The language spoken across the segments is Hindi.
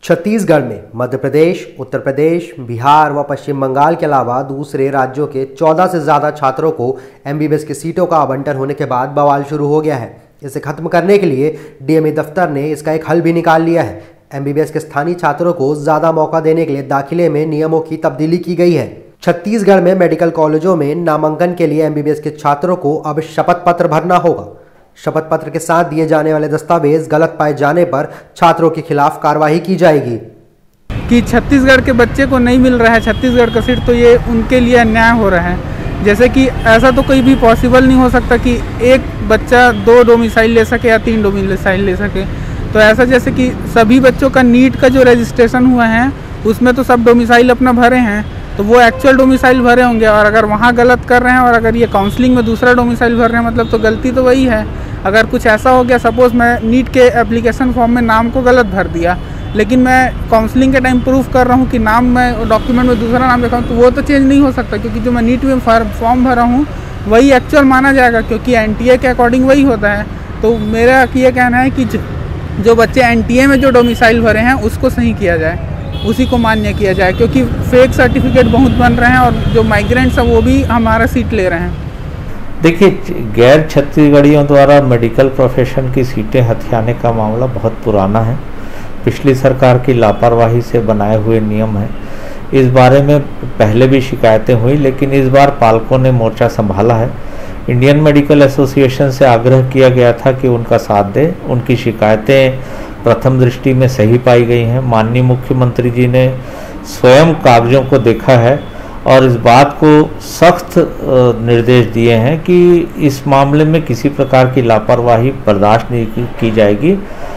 छत्तीसगढ़ में मध्य प्रदेश, उत्तर प्रदेश, बिहार व पश्चिम बंगाल के अलावा दूसरे राज्यों के 14 से ज़्यादा छात्रों को एमबीबीएस की सीटों का आवंटन होने के बाद बवाल शुरू हो गया है। इसे खत्म करने के लिए डीएमई दफ्तर ने इसका एक हल भी निकाल लिया है। एमबीबीएस के स्थानीय छात्रों को ज़्यादा मौका देने के लिए दाखिले में नियमों की तब्दीली की गई है। छत्तीसगढ़ में मेडिकल कॉलेजों में नामांकन के लिए एमबीबीएस के छात्रों को अब शपथ पत्र भरना होगा। शपथ पत्र के साथ दिए जाने वाले दस्तावेज गलत पाए जाने पर छात्रों के खिलाफ कार्रवाई की जाएगी। कि छत्तीसगढ़ के बच्चे को नहीं मिल रहा है छत्तीसगढ़ का सीट, तो ये उनके लिए अन्याय हो रहा है। जैसे कि ऐसा तो कोई भी पॉसिबल नहीं हो सकता कि एक बच्चा 2 डोमिसाइल ले सके या 3 डोमिसाइल ले सके। तो ऐसा जैसे कि सभी बच्चों का नीट का जो रजिस्ट्रेशन हुआ है उसमें तो सब डोमिसाइल अपना भरे हैं, तो वो एक्चुअल डोमिसाइल भरे होंगे, और अगर वहाँ गलत कर रहे हैं और अगर ये काउंसलिंग में दूसरा डोमिसाइल भर रहे हैं मतलब तो गलती तो वही है। अगर कुछ ऐसा हो गया, सपोज़ मैं नीट के एप्लीकेशन फॉर्म में नाम को गलत भर दिया, लेकिन मैं काउंसलिंग के टाइम प्रूफ कर रहा हूँ कि नाम मैं डॉक्यूमेंट में दूसरा नाम लिखा हूँ, तो वो तो चेंज नहीं हो सकता, क्योंकि जो मैं नीट में फॉर्म भरा हूँ वही एक्चुअल माना जाएगा, क्योंकि एनटीए के अकॉर्डिंग वही होता है। तो मेरा ये कहना है कि जो बच्चे एनटीए में जो डोमिसाइल भरे हैं उसको सही किया जाए, उसी को मान्य किया जाए, क्योंकि फेक सर्टिफिकेट बहुत बन रहे हैं और जो माइग्रेंट्स हैं वो भी हमारा सीट ले रहे हैं। देखिए, गैर छत्तीसगढ़ियों द्वारा मेडिकल प्रोफेशन की सीटें हथियाने का मामला बहुत पुराना है। पिछली सरकार की लापरवाही से बनाए हुए नियम हैं। इस बारे में पहले भी शिकायतें हुई, लेकिन इस बार पालकों ने मोर्चा संभाला है। इंडियन मेडिकल एसोसिएशन से आग्रह किया गया था कि उनका साथ दे। उनकी शिकायतें प्रथम दृष्टि में सही पाई गई हैं। माननीय मुख्यमंत्री जी ने स्वयं कागजों को देखा है और इस बात को सख्त निर्देश दिए हैं कि इस मामले में किसी प्रकार की लापरवाही बर्दाश्त नहीं की जाएगी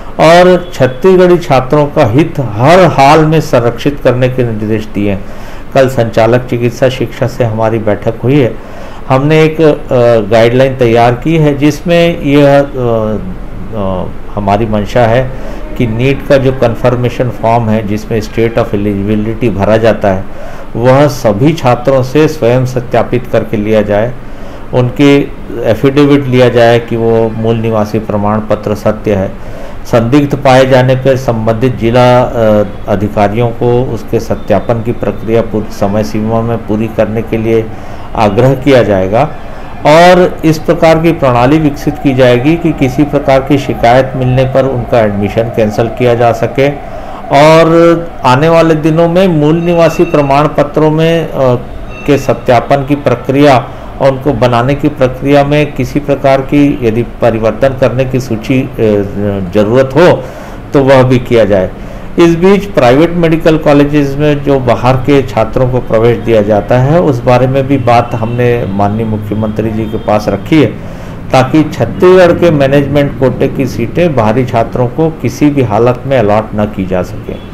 और छत्तीसगढ़ी छात्रों का हित हर हाल में संरक्षित करने के निर्देश दिए। कल संचालक चिकित्सा शिक्षा से हमारी बैठक हुई है। हमने एक गाइडलाइन तैयार की है जिसमें यह हमारी मंशा है कि नीट का जो कन्फर्मेशन फॉर्म है जिसमें स्टेट ऑफ एलिजिबिलिटी भरा जाता है वह सभी छात्रों से स्वयं सत्यापित करके लिया जाए। उनके एफिडेविट लिया जाए कि वो मूल निवासी प्रमाण पत्र सत्य है। संदिग्ध पाए जाने पर संबंधित जिला अधिकारियों को उसके सत्यापन की प्रक्रिया समय सीमा में पूरी करने के लिए आग्रह किया जाएगा और इस प्रकार की प्रणाली विकसित की जाएगी कि किसी प्रकार की शिकायत मिलने पर उनका एडमिशन कैंसिल किया जा सके और आने वाले दिनों में मूल निवासी प्रमाण पत्रों में के सत्यापन की प्रक्रिया और उनको बनाने की प्रक्रिया में किसी प्रकार की यदि परिवर्तन करने की सूची ज़रूरत हो तो वह भी किया जाए। इस बीच प्राइवेट मेडिकल कॉलेजेस में जो बाहर के छात्रों को प्रवेश दिया जाता है उस बारे में भी बात हमने माननीय मुख्यमंत्री जी के पास रखी है, ताकि छत्तीसगढ़ के मैनेजमेंट कोटे की सीटें बाहरी छात्रों को किसी भी हालत में अलॉट न की जा सके।